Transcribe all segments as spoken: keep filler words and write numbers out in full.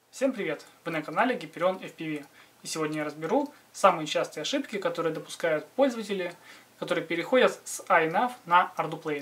Всем привет! Вы на канале Hyperion эф пи ви. И сегодня я разберу самые частые ошибки, которые допускают пользователи, которые переходят с iNav на ArduPlane.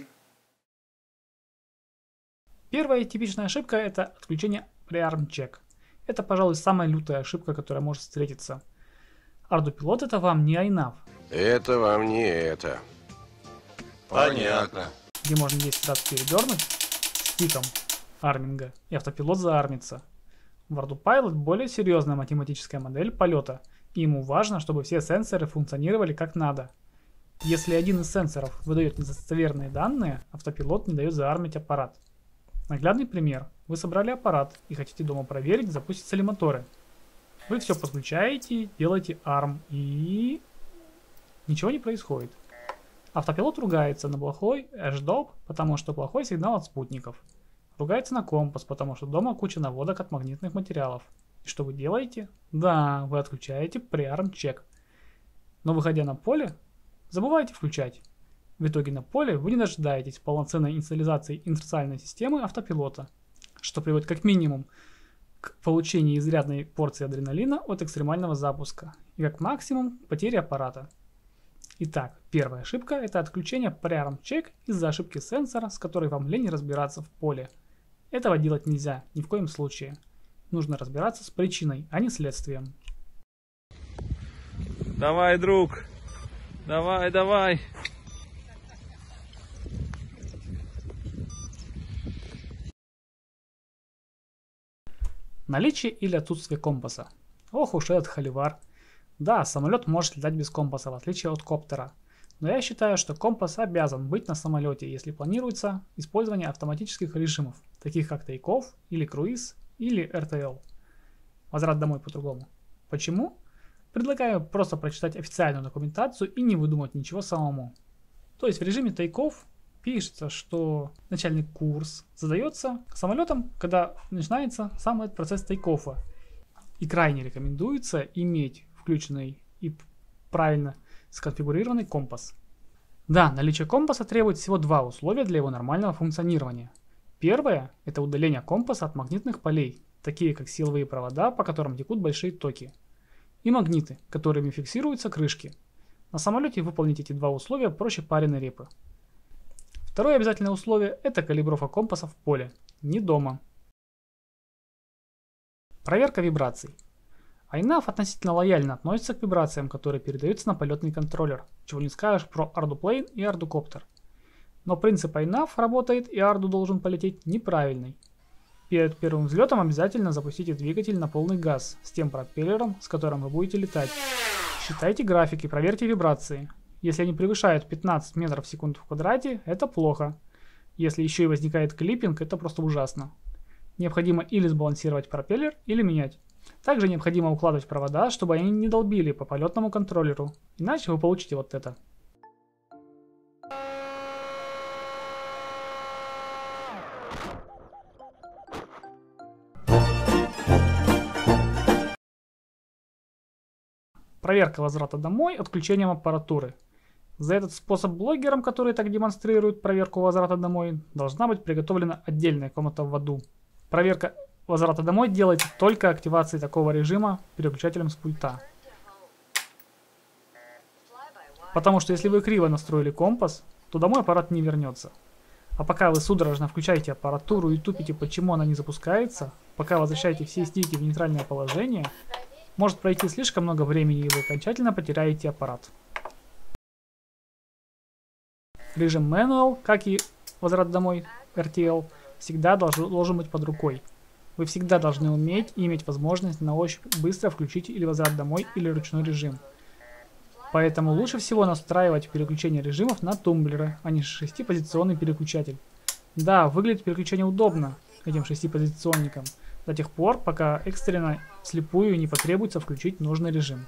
Первая типичная ошибка — это отключение Prearm Check. Это, пожалуй, самая лютая ошибка, которая может встретиться. ArduPilot — это вам не iNav. Это вам не это. Понятно. Где можно десять раз передернуть стиком арминга, и автопилот заармится. В ArduPilot более серьезная математическая модель полета, и ему важно, чтобы все сенсоры функционировали как надо. Если один из сенсоров выдает недостоверные данные, автопилот не дает заармить аппарат. Наглядный пример. Вы собрали аппарат и хотите дома проверить, запустятся ли моторы. Вы все подключаете, делаете арм, и ничего не происходит. Автопилот ругается на плохой HDOP, потому что плохой сигнал от спутников. Ругается на компас, потому что дома куча наводок от магнитных материалов. И что вы делаете? Да, вы отключаете Prearm Check. Но выходя на поле, забываете включать. В итоге на поле вы не дожидаетесь полноценной инициализации интерциальной системы автопилота, что приводит как минимум к получению изрядной порции адреналина от экстремального запуска и как максимум к потере аппарата. Итак, первая ошибка — это отключение Prearm Check из-за ошибки сенсора, с которой вам лень разбираться в поле. Этого делать нельзя, ни в коем случае. Нужно разбираться с причиной, а не следствием. Давай, друг. Давай, давай. Наличие или отсутствие компаса. Ох уж этот холивар. Да, самолет может летать без компаса, в отличие от коптера. Но я считаю, что компас обязан быть на самолете, если планируется использование автоматических режимов, таких как Take-Off или круиз или эр ти эл. Возврат домой по-другому. Почему? Предлагаю просто прочитать официальную документацию и не выдумать ничего самому. То есть в режиме Take-Off пишется, что начальный курс задается самолетом, когда начинается сам этот процесс тейк-оффа. И крайне рекомендуется иметь включенный и правильно сконфигурированный компас. Да, наличие компаса требует всего два условия для его нормального функционирования. Первое – это удаление компаса от магнитных полей, такие как силовые провода, по которым текут большие токи, и магниты, которыми фиксируются крышки. На самолете выполнить эти два условия проще пареной репы. Второе обязательное условие – это калибровка компаса в поле, не дома. Проверка вибраций. iNav относительно лояльно относится к вибрациям, которые передаются на полетный контроллер, чего не скажешь про ArduPlane и ArduCopter. Но принцип iNav работает, и Ardu должен полететь неправильный. Перед первым взлетом обязательно запустите двигатель на полный газ с тем пропеллером, с которым вы будете летать. Считайте графики, проверьте вибрации. Если они превышают пятнадцать метров в секунду в квадрате, это плохо. Если еще и возникает клиппинг, это просто ужасно. Необходимо или сбалансировать пропеллер, или менять. Также необходимо укладывать провода, чтобы они не долбили по полетному контроллеру, иначе вы получите вот это. Проверка возврата домой отключением аппаратуры. За этот способ блогерам, которые так демонстрируют проверку возврата домой, должна быть приготовлена отдельная комната в аду. Проверка возврата домой делается только активацией такого режима переключателем с пульта. Потому что если вы криво настроили компас, то домой аппарат не вернется. А пока вы судорожно включаете аппаратуру и тупите, почему она не запускается, пока возвращаете все стики в нейтральное положение, может пройти слишком много времени, и вы окончательно потеряете аппарат. Режим Manual, как и возврат домой эр ти эл, всегда должен, должен быть под рукой. Вы всегда должны уметь и иметь возможность на ощупь быстро включить или возврат домой, или ручной режим. Поэтому лучше всего настраивать переключение режимов на тумблеры, а не шестипозиционный переключатель. Да, выглядит переключение удобно этим шестипозиционником, до тех пор, пока экстренно вслепую не потребуется включить нужный режим.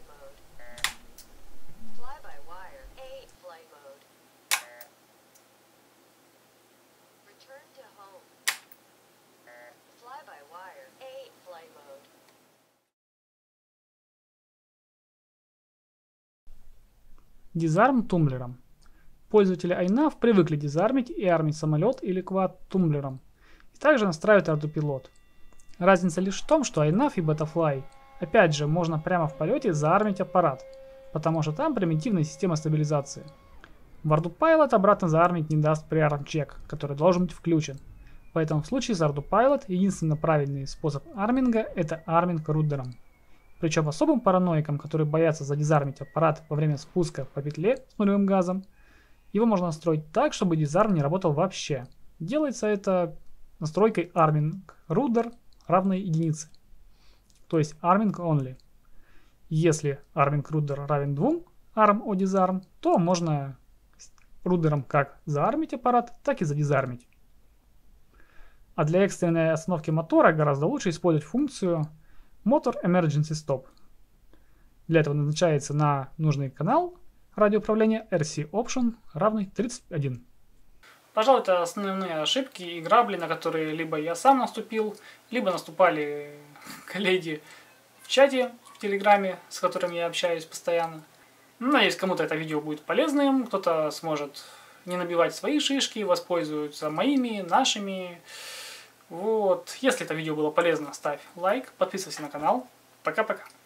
Дизарм тумблером. Пользователи iNav привыкли дизармить и армить самолет или квад тумблером. И также настраивать ArduPilot. Разница лишь в том, что iNav и Betafly, опять же, можно прямо в полете заармить аппарат, потому что там примитивная система стабилизации. WardoPilot обратно заармить не даст при ARM-чек, который должен быть включен. Поэтому в случае с WardoPilot единственно правильный способ арминга — это арминг рудером. Причем особым параноикам, которые боятся задизармить аппарат во время спуска по петле с нулевым газом, его можно настроить так, чтобы дизарм не работал вообще. Делается это настройкой arming ruder равной единице, то есть arming only. Если arming ruder равен двум arm о disarm, то можно рудером как заармить аппарат, так и задизармить. А для экстренной остановки мотора гораздо лучше использовать функцию Motor Emergency Stop. Для этого назначается на нужный канал радиоуправления эр си Option равный тридцать один. Пожалуй, это основные ошибки и грабли, на которые либо я сам наступил, либо наступали коллеги в чате, в Телеграме, с которыми я общаюсь постоянно. Надеюсь, кому-то это видео будет полезным, кто-то сможет не набивать свои шишки, воспользуются моими, нашими. Вот. Если это видео было полезно, ставь лайк, подписывайся на канал. Пока-пока.